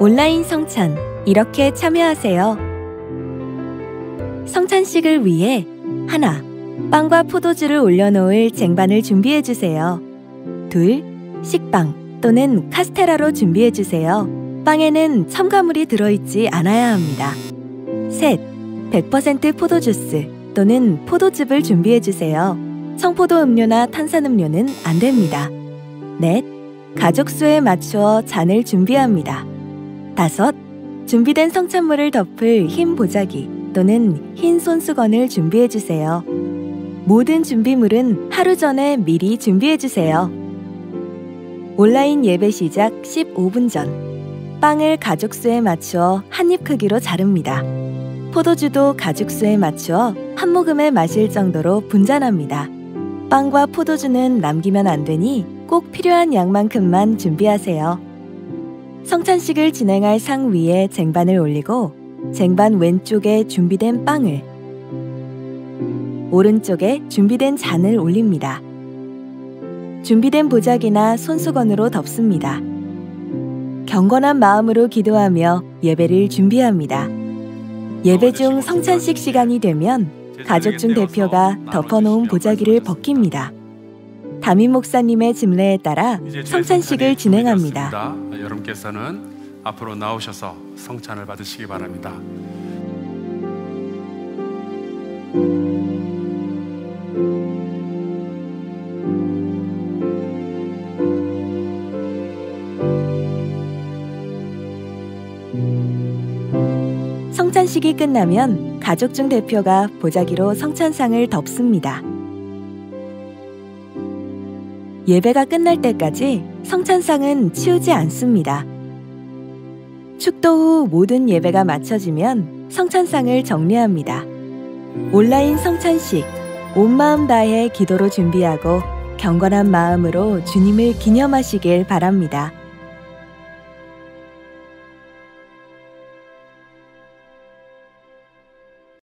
온라인 성찬, 이렇게 참여하세요. 성찬식을 위해 하나, 빵과 포도주를 올려놓을 쟁반을 준비해주세요. 둘, 식빵 또는 카스테라로 준비해주세요. 빵에는 첨가물이 들어있지 않아야 합니다. 셋, 100% 포도주스 또는 포도즙을 준비해주세요. 청포도 음료나 탄산음료는 안 됩니다. 넷, 가족 수에 맞추어 잔을 준비합니다. 다섯, 준비된 성찬물을 덮을 흰 보자기 또는 흰 손수건을 준비해주세요. 모든 준비물은 하루 전에 미리 준비해주세요. 온라인 예배 시작 15분 전, 빵을 가족 수에 맞추어 한 입 크기로 자릅니다. 포도주도 가족 수에 맞추어 한 모금에 마실 정도로 분잔합니다. 빵과 포도주는 남기면 안 되니 꼭 필요한 양만큼만 준비하세요. 성찬식을 진행할 상 위에 쟁반을 올리고 쟁반 왼쪽에 준비된 빵을, 오른쪽에 준비된 잔을 올립니다. 준비된 보자기나 손수건으로 덮습니다. 경건한 마음으로 기도하며 예배를 준비합니다. 예배 중 성찬식 시간이 되면 가족 중 대표가 덮어놓은 보자기를 벗깁니다. 담임 목사님의 집례에 따라 성찬식을 진행합니다. 여러분께서는 앞으로 나오셔서 성찬을 받으시기 바랍니다. 성찬식이 끝나면 가족 중 대표가 보자기로 성찬상을 덮습니다. 예배가 끝날 때까지 성찬상은 치우지 않습니다. 축도 후 모든 예배가 마쳐지면 성찬상을 정리합니다. 온라인 성찬식, 온 마음 다해 기도로 준비하고 경건한 마음으로 주님을 기념하시길 바랍니다.